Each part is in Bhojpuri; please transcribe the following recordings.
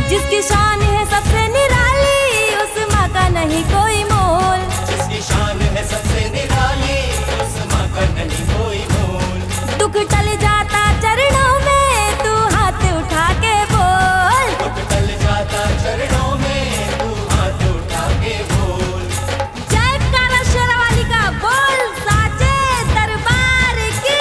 जिसकी शान है सबसे निराली, उस माँ का नहीं कोई मोल। जिसकी शान है सबसे निराली, उस माँ का नहीं कोई मोल। दुख टल जाता चरणों में, तू हाथ उठा के बोल। दुख टल जाता चरणों में, तू हाथ उठा के बोल। जयकारा शेरावाली का बोल, साचे दरबार की।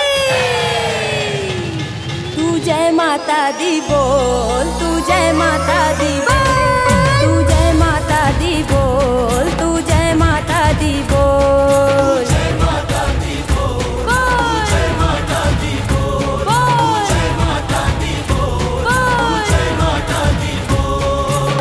तू जय माता दी बोल, तू जय माता दी बोल, तू जय माता दी बोल, तू जय माता दी बोल। जय माता दी बोल, जय माता दी बोल, जय माता दी बोल, जय माता दी बोल।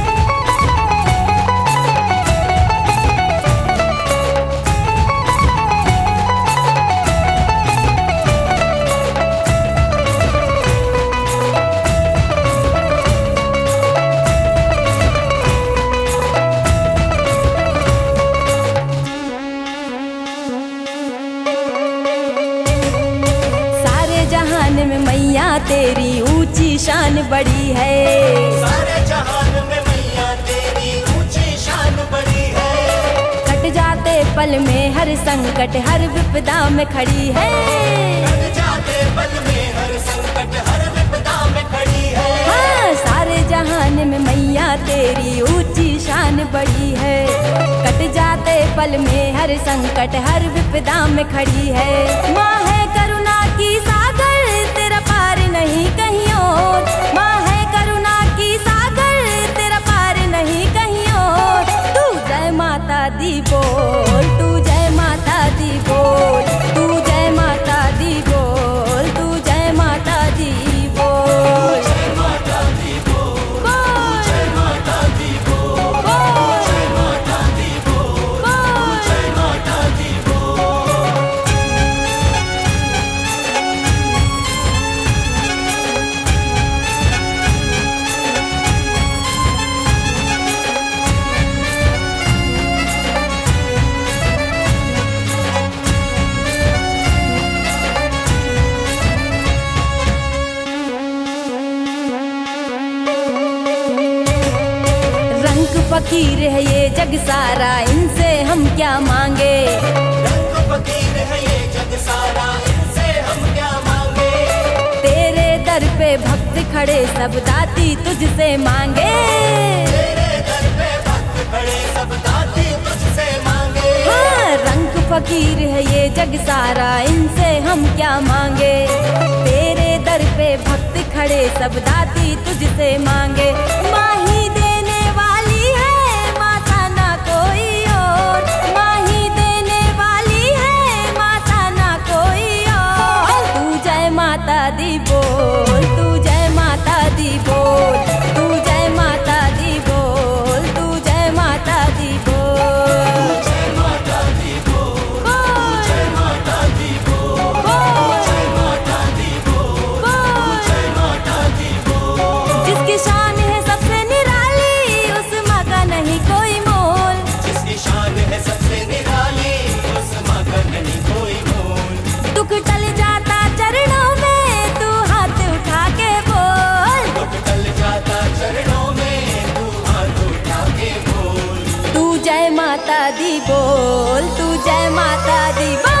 जहान में मैया तेरी ऊंची शान बड़ी है। सारे जहान में मैया तेरी ऊंची शान बड़ी है। कट जाते पल में हर संकट, हर विपदा में खड़ी है। कट जाते पल में हर संकट, हर विपदा में खड़ी है। हाँ, सारे जहान में मैया तेरी ऊंची शान बड़ी है। कट जाते पल में हर संकट, हर विपदा में खड़ी है। माँ है करुणा की सागर, तेरा पार नहीं कहीं और। माँ है करुणा की सागर, तेरा पार नहीं कहीं और। तू जय माता दी बोल, तू जय माता दी बोल, तू जय माता दी बोल, तू जय माता दी बोल। जय माता दी बोल, जय माता दी बोल, जय माता दी बोल, जय माता दी बोल। रंग फकीर है ये जग सारा, इनसे हम क्या मांगे। रंग फकीर है ये जग सारा, इनसे हम क्या मांगे। तेरे दर पे भक्त खड़े सब दाती तुझसे मांगे। तेरे दर पे भक्त खड़े सब दाती तुझसे मांगे। हाँ, रंग फकीर है ये जग सारा, इनसे हम क्या मांगे। तेरे दर पे भक्त खड़े सब दाती तुझसे मांगे। माही देने वाली है, माता ना कोई और। माही देने वाली है, माता ना कोई और। तू जय माता दी बोल, तू जय माता दी बोल, तू जय माता दी बोल, तू जय माता दी बोल। जय माता दी बोल, जय माता दी बोल, जय माता दी बोल, जय माता दी बोल। जिसकी शान है सबसे निराली, उस माँ का नहीं कोई मोल। जिसकी शान है सबसे निराली, उस माँ का नहीं कोई मोल। दुख टल जाता चरणों में, तू हाथ उठा के बोल। दुख टल जाता चरणों में, तू हाथ उठा के बोल। तू जय माता दी बोल, तू जय माता दी बोल।